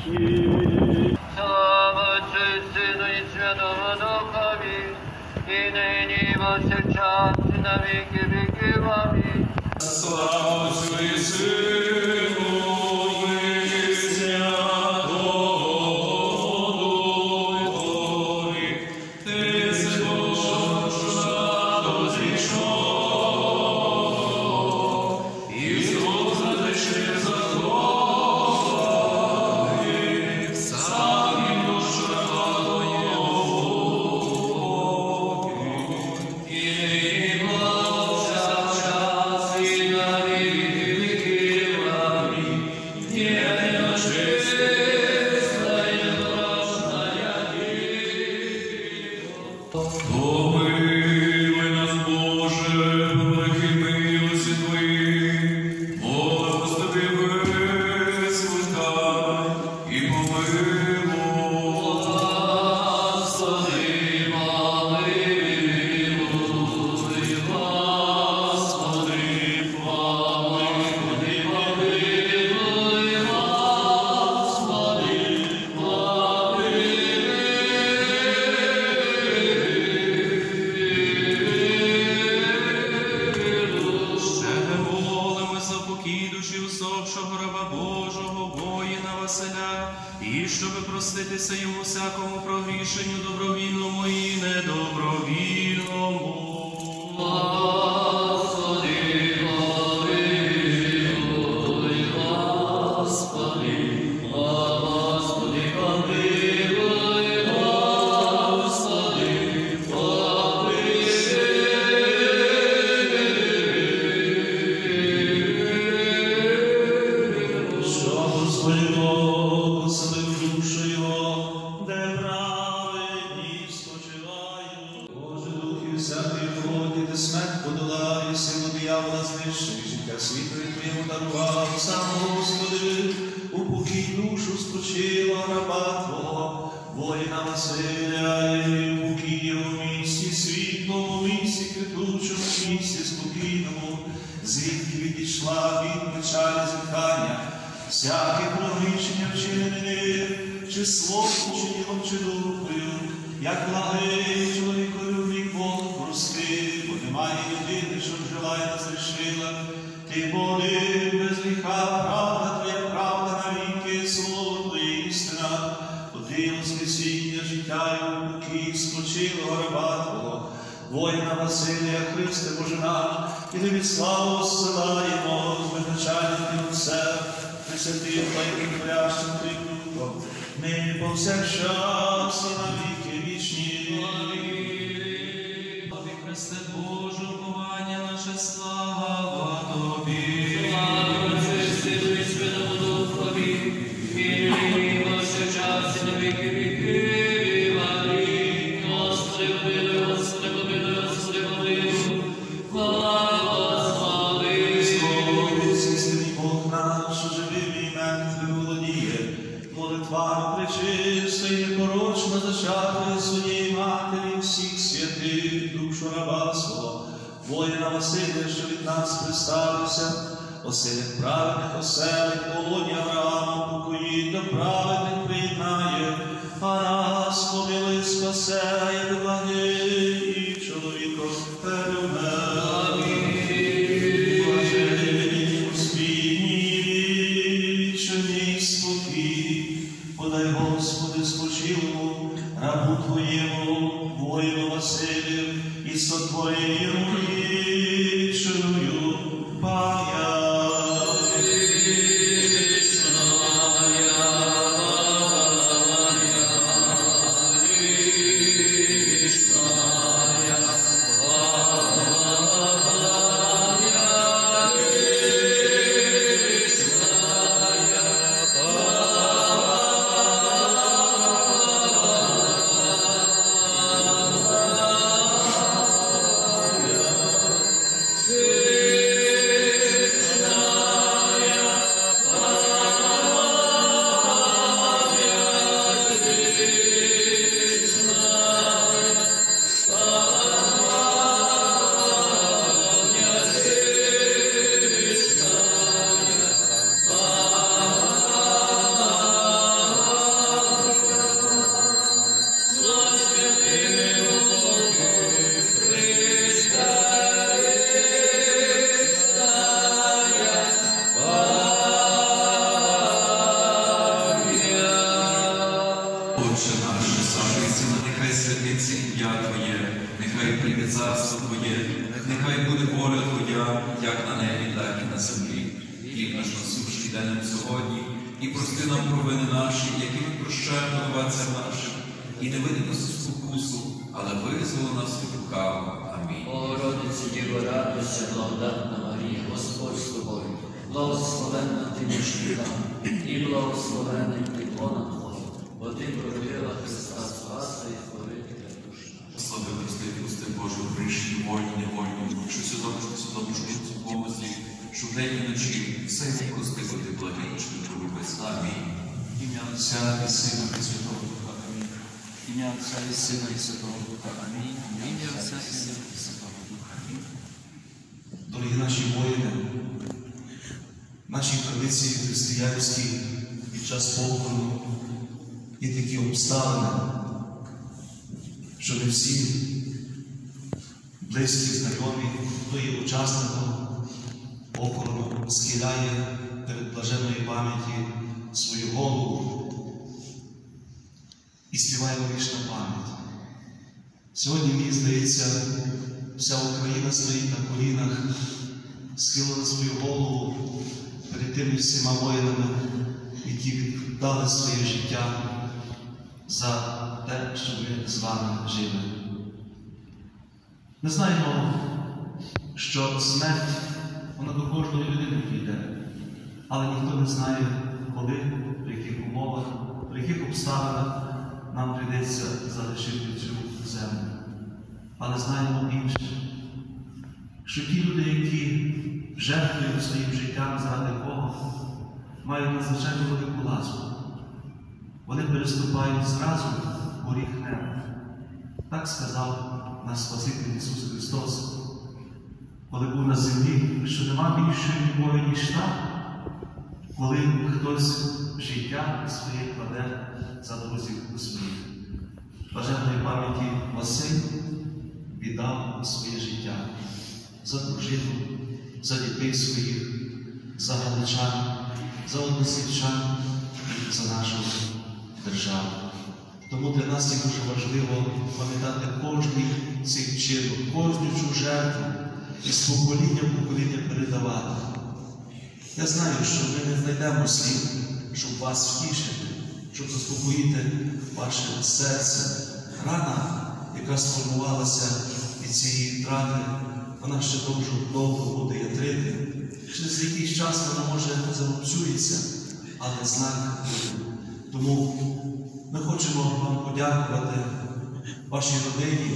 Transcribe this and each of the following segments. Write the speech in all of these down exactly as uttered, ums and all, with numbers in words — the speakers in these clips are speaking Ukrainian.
Слава Отцю і Сину і Святому Духові, і нині, і повсякчас, і на віки віків. Амінь. Слава Отцю і Сину і Святому Духові, Ти з Божа зійшов, і знов задишив закони, сам і душа Твоє і повсякчас, і на віки віків. Амінь. Єдина чиста і непорочна Помилуй нас, Боже, по великій милості Твоїй, молимось Тобі, вислухай і помилуй. Господи, помилуй, Господи, помилуй, Господи, помилуй, Ще молимось за покій душі усопшого раба Божого, воїна Василя, і щоби проститися йому всякому прогрішенню добровільному і недобровільному. Господи, помилуй, Господи, Господи, помилуй, Господи, що Господь Бог поселив душу його, де праведні спочивають. Боже, духи всякої плоті, ти смерть подолав, і силу диявола знищив, і життя світле Твоєму дарував. Сам Господи, упокій душу спочила раба Твого, воїна Василя, і упокій його в місті світлому, місті квітучому, місті спокійному, звідки відійшла від печалі зітхання, всяке прогрішення вчинене, чи словом, чи ділом, чи духою, як благий чоловіколюбний Бог прости, бо немає людини, що жила і розрішила. Ти, Боже, без гріха, правда Твоя, правда навіки, слово Твоє істина, бо Ти воскресіння, життя і упокій спочилого раба Твого, воїна Василія, Христе Боже нам, і Тобі славу зсилаємо, з визначальним Отцем, Пресвятим Твоїм Творящим Твоїм Духом, нині повсякчас і на віки вічні. Тобі, Христе Боже, уповання наше, слава Тобі. Слава Отцю і Сину і Святому Духові, і нині, і повсякчас, і на віки віків. Амінь. Господи, помилуй, Господи, помилуй, Господи, помилуй. Благослови. Христос, істинний Бог наш, що живим і мертвим володіє, молитвами пречиста і непорочно зачатої своєї матері всіх святих, душу раба свого, воїна Василя, що від нас приставився, оселях праведних оселих, полоні Авраама покої, до праведних приєднає, а нас помилуй, спасе, як благий і чоловіком переме. Блаженні, Господні, вічний спокій, подай, Господи, спочилому рабу Твоєму, воїну Василю, і сотвори йому вічною пам'ять. Слава царство Твоє, нехай буде воля Твоя, як на небі, так і на землі. Хліб наш насущний дай нам сьогодні, і прости нам провини наші, які ми прощаємо винуватцям нашим, і не веди нас у спокусу, але визволи нас від лукавого. Амінь. Богородице, Діво, радуйся, благодатна Марія, Господь з тобою, благословенна ти між жінками, і благословенний плод Твого, бо ти породила Христа Спаса і Збавителя душ наших. Слави Христи, пусти Боже, прийшли вольні, невольні, що свідомо, що свідомо, що в помозі, що вдень і вночі, все й прости, бо ти благодійний, полюбець. Амінь. Ім'я Отця і Сина і Святого Духа. Амінь. Ім'я Отця і Сина і Святого Духа. Амінь. Ім'я Отця і Сина і Святого Духа. Амінь. Дорогі наші воїни, наші традиції християнські під час похорону є такі обставини, що не всі близькі, знайомі, хто є учасником похорону, схиляє перед блаженної пам'яті свою голову і співає вічна пам'ять. Сьогодні, мені здається, вся Україна стоїть на колінах, схилила свою голову перед тими всіма воїнами, які віддали своє життя за те, що ми з вами жили. Ми знаємо, що смерть, вона до кожної людини прийде, але ніхто не знає, коли, при яких умовах, при яких обставинах нам прийдеться залишити цю землю. Але знаємо інше, що ті люди, які жертвують своїм життям заради Бога, мають надзвичайно велику ласку. Вони переступають зразу поріг неба. Так сказав наш Спаситель Ісус Христос, коли був на землі, що нема більшої любові, ніж та, коли хтось життя своє кладе за друзів у своїх. Блаженної пам'яті Василь віддав своє життя за дружину, за дітей своїх, за галичан, за односельчан і за нашу державу. Тому для нас є дуже важливо пам'ятати кожний цей вчинок, кожну цю жертву і з покоління в покоління передавати. Я знаю, що ми не знайдемо слів, щоб вас втішити, щоб заспокоїти ваше серце. Рана, яка сформувалася від цієї втрати, вона ще довго, довго буде ятрити. Через якийсь час вона, може, зарубцюється, але знак буде. Тому ми хочемо вам подякувати вашій родині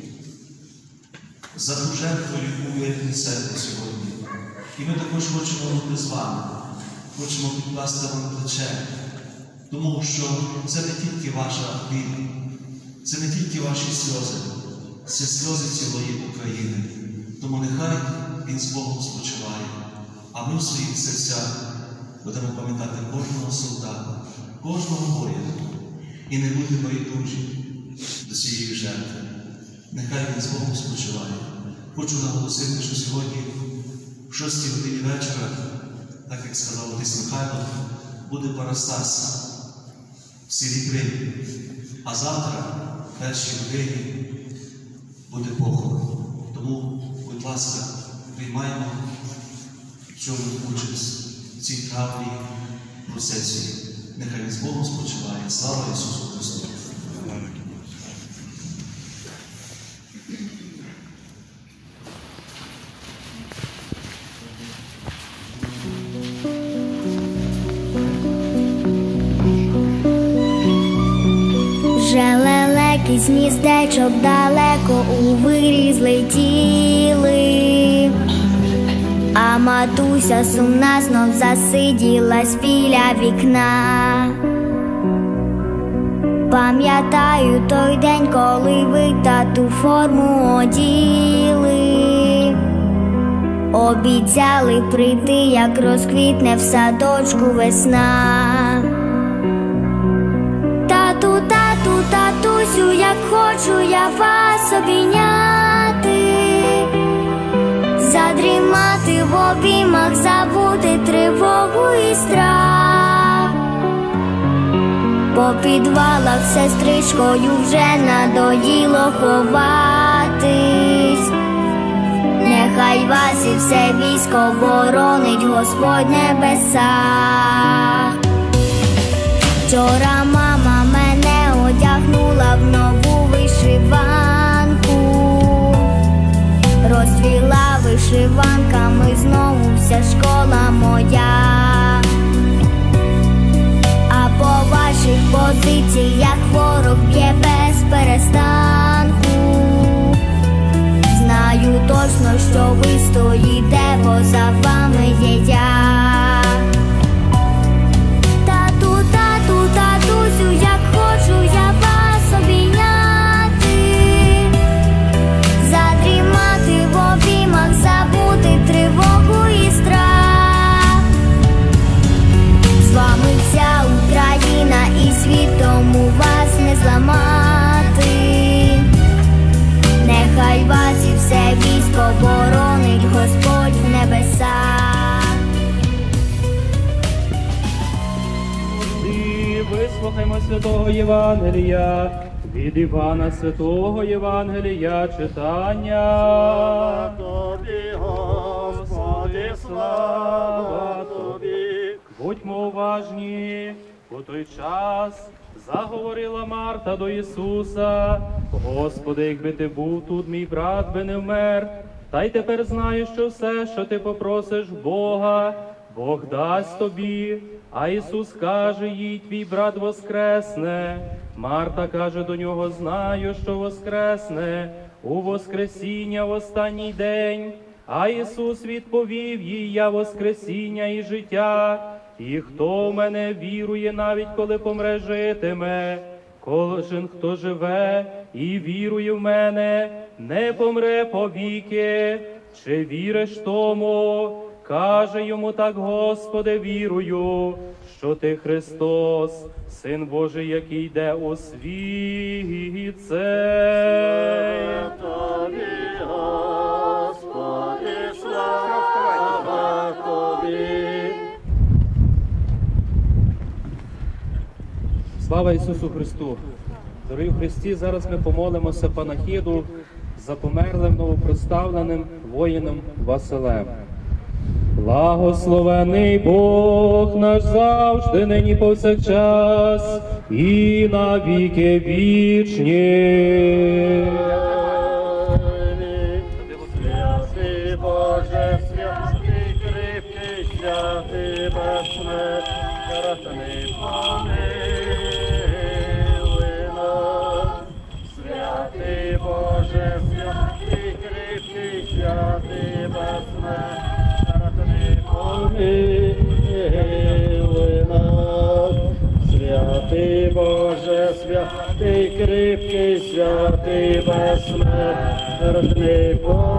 за ту жертву, яку ви несете сьогодні. І ми також хочемо бути з вами, хочемо підкласти вам плече, тому що це не тільки ваша біль, це не тільки ваші сльози, це сльози цілої України. Тому нехай він з Богом спочиває, а ми в своїх серцях будемо пам'ятати кожного солдата, кожного воїна і не будемо байдужі до цієї жертви. Нехай він з Богом спочиває. Хочу наголосити, що сьогодні в шостій годині вечора, так як сказав отець Михайло, буде Парастас в селі Крим. А завтра, в першій годині, буде похорон. Тому, будь ласка, приймаємо в цьому участь в цій травній процесії. Нехай з Богом спочиває. Слава Ісусу Христу! Вже лелеки з гніздечок далеко у вирі злетіли, а матуся сумна знов засиділась біля вікна. Пам'ятаю той день, коли ви тату форму оділи, обіцяли прийти, як розквітне в садочку весна. Тату, тату, татусю, як хочу я вас обійняти, задрімати в обіймах, забути тривогу і страх. По підвалах сестричкою вже надоїло ховати. нехай вас і все військо боронить Господь небеса. Вчора мама мене одягнула в нову вишиванку, розцвіла вишиванками знову вся школа моя. А по ваших позиціях ворог б'є без перестанку. Знаю точно, що ви стоїте, бо за вами є я. Тату, тату, татусю, як хочу я вас обійняти, задрімати в обіймах, забути тривогу і страх. З вами вся Україна і світом у вас не зламати. Нехай вас і все військо боронить Господь в небесах. І вислухаймо святого Євангелія, від Івана святого Євангелія читання. Тобі, Господи, слава Тобі. Будьмо уважні. У той час заговорила Марта до Ісуса: Господи, якби ти був тут, мій брат би не вмер. Та й тепер знаю, що все, що ти попросиш Бога, Бог дасть тобі. А Ісус каже їй: твій брат воскресне. Марта каже до нього: знаю, що воскресне у воскресіння в останній день. А Ісус відповів їй: я воскресіння і життя. І хто в мене вірує, навіть коли помре, житиме. Кожен, хто живе і вірує в мене, не помре повіки. Чи віриш тому? Каже йому: так, Господи, вірую, що ти Христос, Син Божий, який йде у світ цей. Тобі, Господи, слава Тобі. Слава Ісусу Христу! Дорогі в Христі, зараз ми помолимося панахіду за померлим новопроставленим воїном Василем. Благословений Бог наш завжди, нині повсякчас і на віки вічні. Святий Боже, святий кріпкий, святий безсмертний, помилуй нас. Святий Боже, святий кріпкий, святий безсмертний, помилуй нас. Святий Боже, святий кріпкий, святий безсмертний,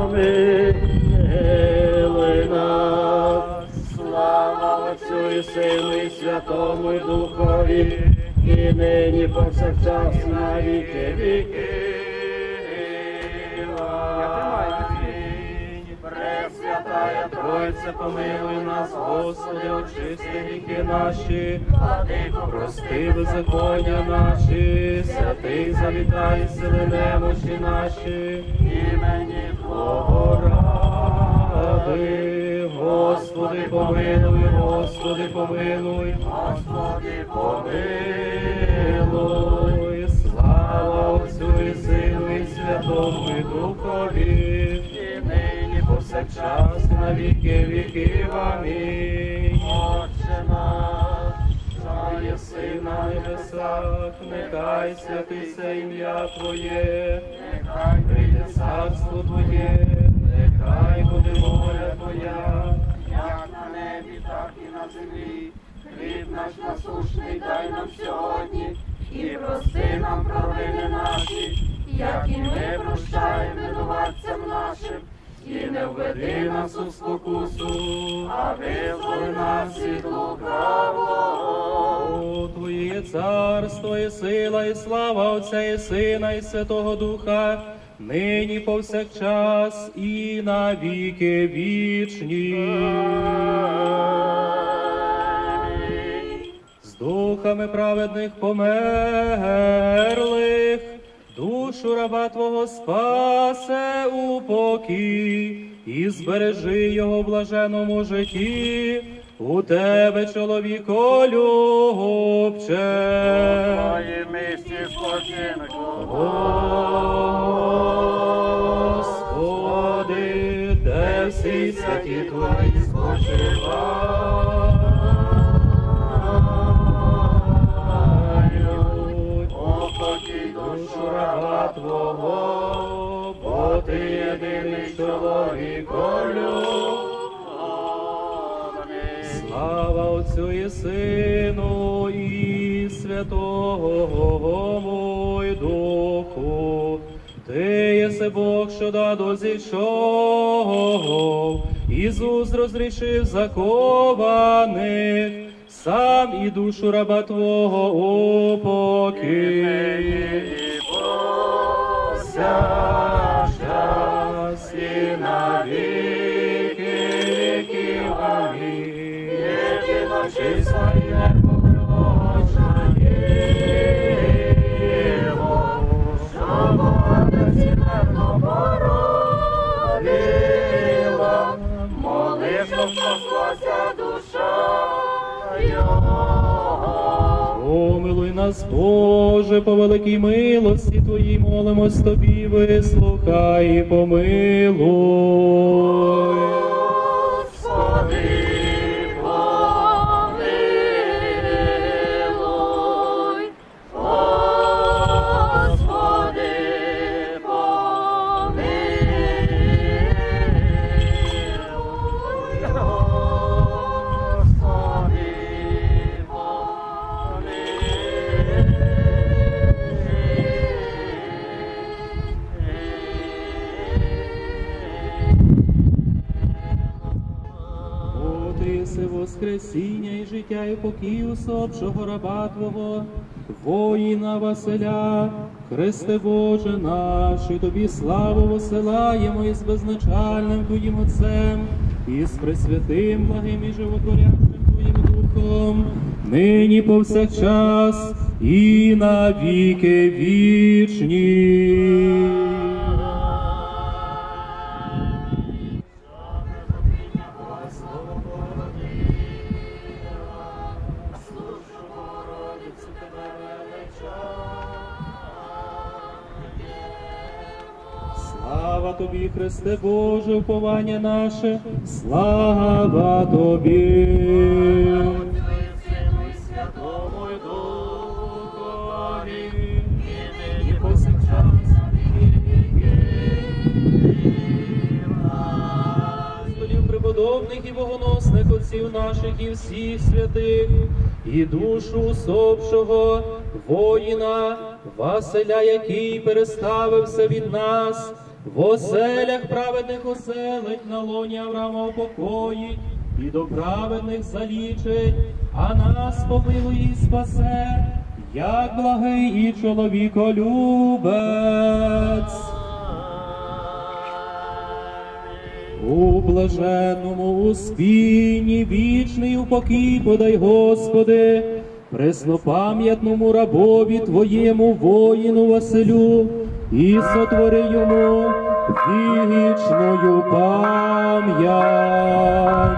помилуй нас. Слава Отцю і Сину і Святому і Духові, і нині повсякчас на віки віки. Амінь. Пресвятая Тройце, помилуй нас, Господи, очисти гріхи наші, прости беззаконня наші, святий завітай, сили немощі наші, імені Твого ради. Господи, помилуй, Господи, помилуй, Господи, помилуй. Слава Отцю і Сину і Святому і Духові, і нині повсякчас і на віки віків. Амінь. Отче наш, що Єси на небесах, нехай святиться ім'я Твоє, нехай прийде царство Твоє, нехай буде воля Твоя, як на небі, так і на землі. Хліб наш насущний дай нам сьогодні, і прости нам провини наші, як і ми прощаємо винуватцям нашим, і не введи нас у спокусу, а визволи нас від лукавого. О, Твоє царство і сила, і слава Отця і Сина, і Святого Духа, нині повсякчас і на віки вічні. З духами праведних померлих, душу раба Твого спасе упокій, і збережи його в блаженому житті. У тебе, чоловіко любче. Твої місці спочинку. Господи, де всі святі Твої спочивають. Охоті душу раба Твого, бо Ти єдиний чоловіколюбний. Слава Отцю і Сину і Святому й Духу. Ти єси Бог, що даду зійшов, Ісус розрішив закованих, сам і душу раба Твого упокій. Повсякчас і на віки віків. Амінь. Єдиночі своє поклича Єво, що Бога смертно породила, молив, щоб спаслася душа Його. Помилуй нас, Боже, по великій милості Твоїй, молимось Тобі, вислухай і помилуй. Господи, помилуй, Господи, помилуй, Господи, Ти єси воскресіння і життя і покій усопшого раба Твого, воїна Василя, Христе Боже наш, і Тобі славу посилаємо із безначальним Твоїм Отцем, і з пресвятим, благим і животворящим Твоїм Духом, нині повсякчас і на віки вічні. Слава Тобі, Христе Боже, уповання наше, слава Тобі. Сину і Святому й Духові, І нині повсякчас на віки віків. Господів преподобних і богоносних отців наших і всіх святих, і душу усопшого воїна Василя, який переставився від нас, в оселях праведних оселить, на лоні Авраама упокоїть, і до праведних залічить, а нас помилуй і спасе, як благий і чоловіколюбець. У блаженному успінні вічний упокій подай, Господи, преснопам'ятному рабові Твоєму воїну Василю, і сотвори йому вічною пам'ять.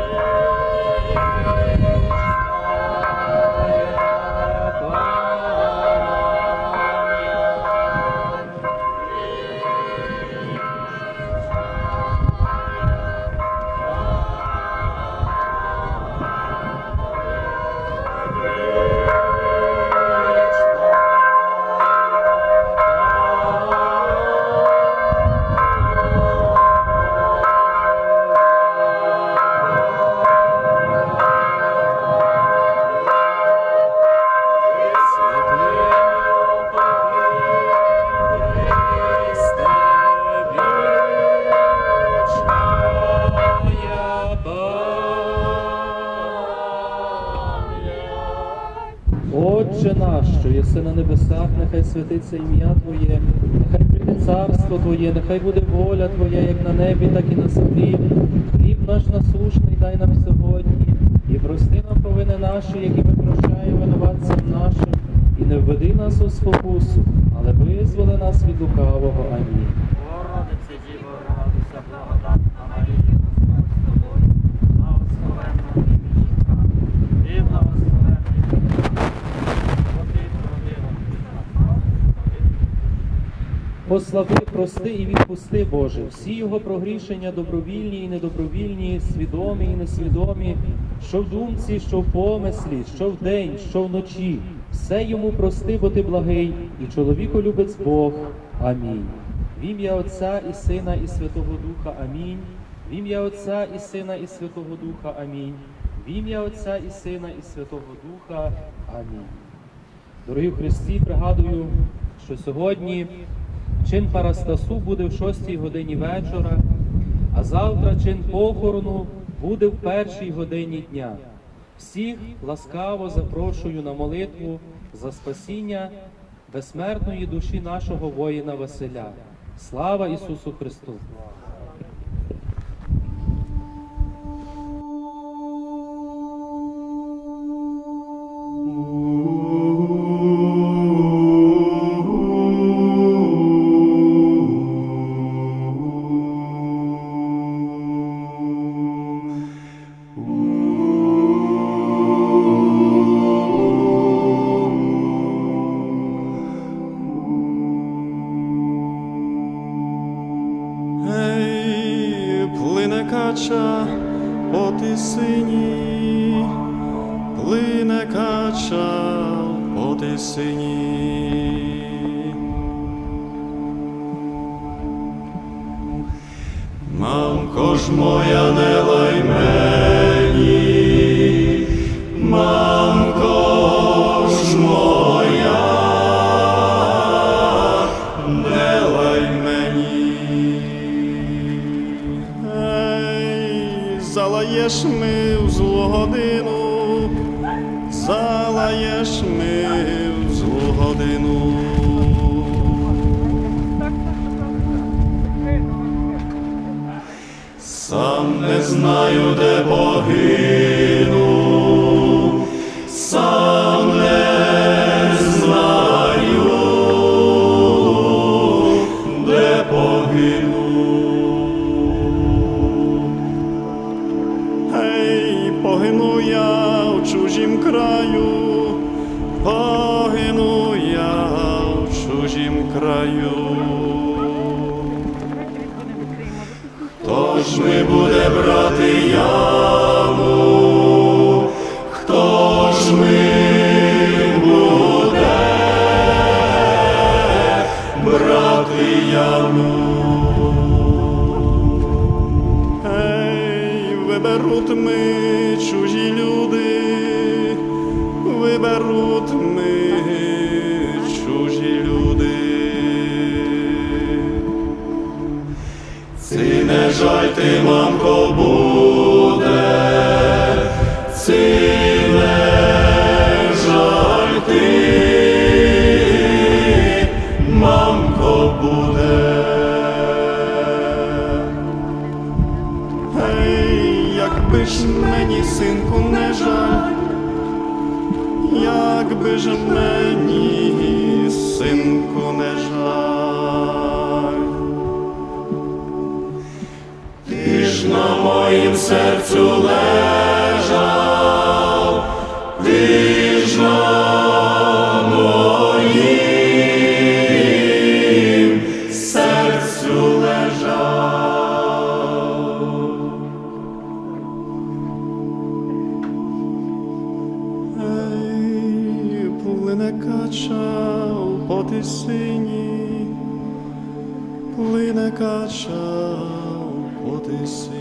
Отче наш, що єси на небесах, нехай святиться ім'я Твоє, нехай прийде царство Твоє, нехай буде воля Твоя, як на небі, так і на землі. Хліб наш насущний дай нам сьогодні, і прости нам провини наші, які ми прощаємо винуватцям нашим, і не введи нас у спокусу, але визволи нас від лукавого. Амінь. Богородице, Діво, радуйся, благодатна Послави, прости і відпусти, Боже, всі його прогрішення, добровільні і недобровільні, свідомі і несвідомі, що в думці, що в помислі, що вдень, що вночі. Все йому прости, бо ти благий, і чоловіку любець Бог. Амінь. В ім'я Отця і Сина і Святого Духа. Амінь. В ім'я Отця і Сина і Святого Духа. Амінь. В ім'я Отця і Сина і Святого Духа. Амінь. Дорогі в Христі, пригадую, що сьогодні чин Парастасу буде в шостій годині вечора, а завтра чин похорону буде в першій годині дня. Всіх ласкаво запрошую на молитву за спасіння безсмертної душі нашого воїна Василя. Слава Ісусу Христу! Кача по тисині, плине кача по тисині. Мамко ж моя, не лай мені, мамко ж моя, не лай мені. Залаєш ми в злу годину, залаєш ми в злу годину. Сам не знаю, де погину, сам не знаю, де погину. Погину я в чужім краю, погину я в чужім краю. Хто ж ми буде брати яму, хто ж ми буде брати яму? Виберуть ми чужі люди, виберуть ми чужі люди. Ці не жаль ти, мамко, буде, ці не жаль ти, мамко, буде. Якби ж мені, синку, не жаль, якби ж мені, синку, не жаль, ти ж на моїм серцю лежав, ти ж на моїм серцю лежав. Плине кача по тисині, плине кача по тисині.